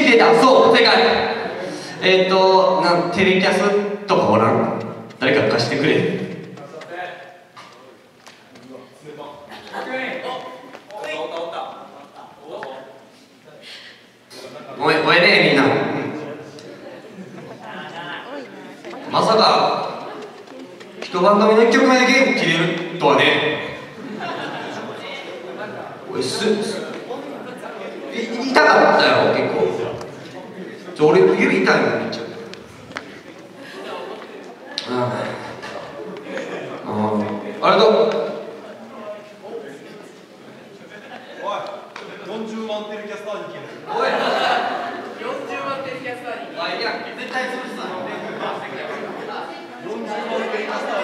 出た。そう、正解。テレキャスとかおらん？誰か貸してくれ。ごめんね、みんな。まさか一番組の1曲目でゲーム切れるとはね。おい、痛かったよ、結構。俺、指痛いのめっちゃ。あれだ。 40万テレキャスターに消える。 おい、40万テレキャスターに。あ、いや、絶対潰すな。40万テレキャスターに。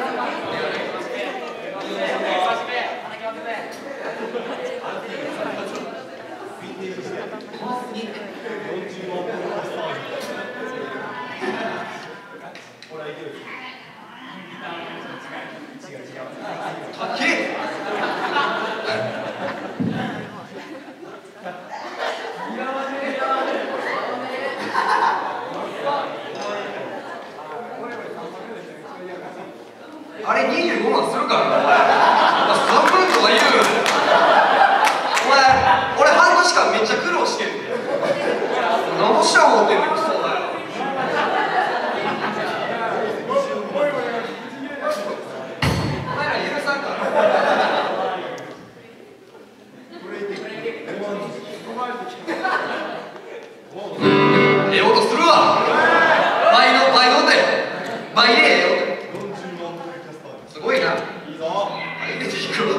あれ25万するからな。3分とか言う。お前、俺半年間めっちゃ苦労してんねん。何もした思ってんねん、クソだよ。お前ら許さんから。ええ音するわ。倍のって倍でええよ。すごいな。いいぞ。入れていくわ。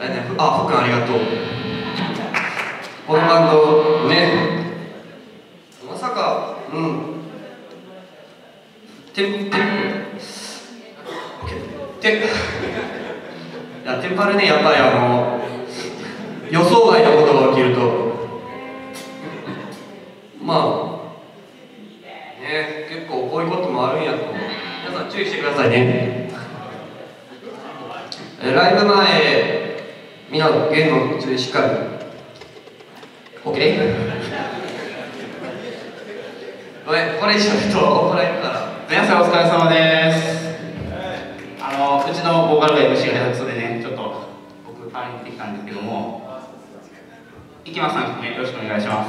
あれね、ふっくんありがとう。このバンドね、まさか、テンパるね、やっぱり予想外のことが起きると、まあね、結構こういうこともあるんやと。皆さん注意してくださいね。ライブ前、みんな弦の注意しっかり。OK？ ごめん、これ以上言うと怒られるから。 皆さんお疲れ様です。うちのボーカルが MC が下手くそでね、ちょっと僕代わりに行ってきたんですけども、いきます3曲目、よろしくお願いします。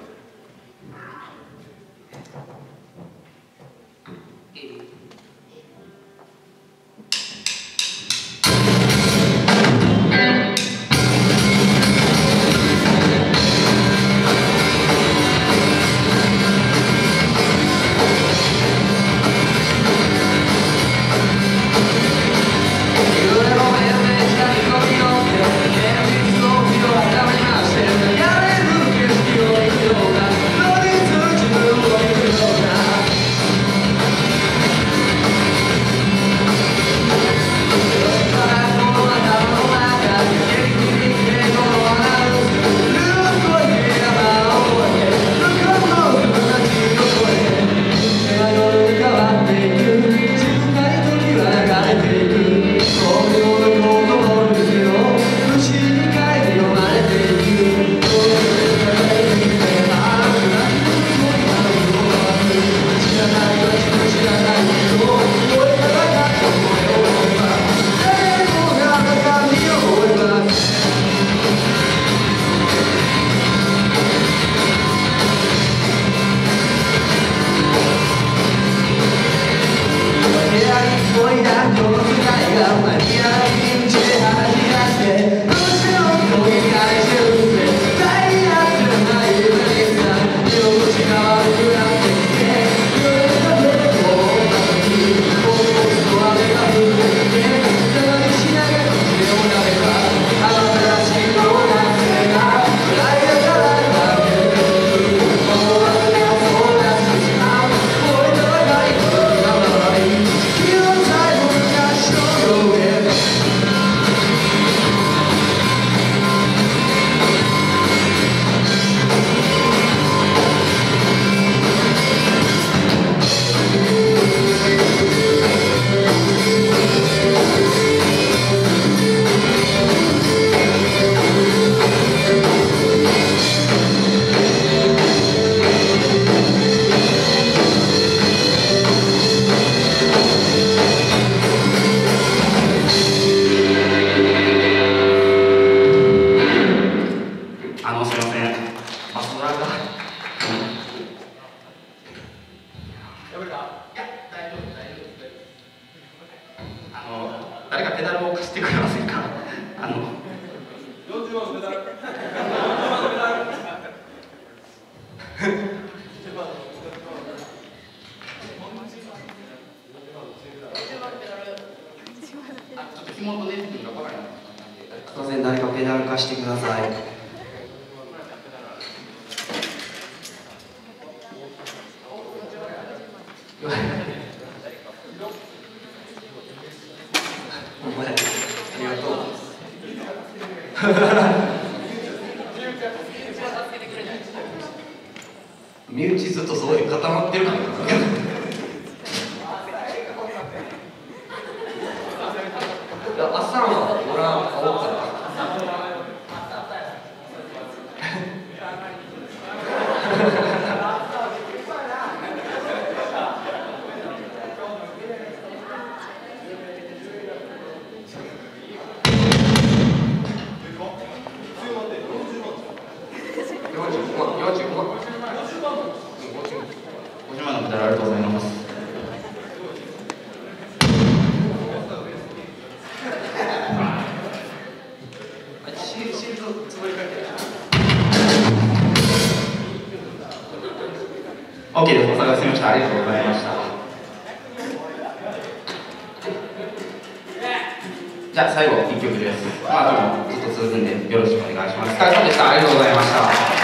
誰かペダルを貸してくれませんか40万のペダルちょっと紐とネットが分からない。 すいません、誰かペダル貸してください。お前、ありがとう。身内ずっとすごい固まってるから。朝は俺は青から。 50万のペダルありがとうございます。 じゃあ最後1曲です。まああともずっと続くんでよろしくお願いします。お疲れ様でした。ありがとうございました。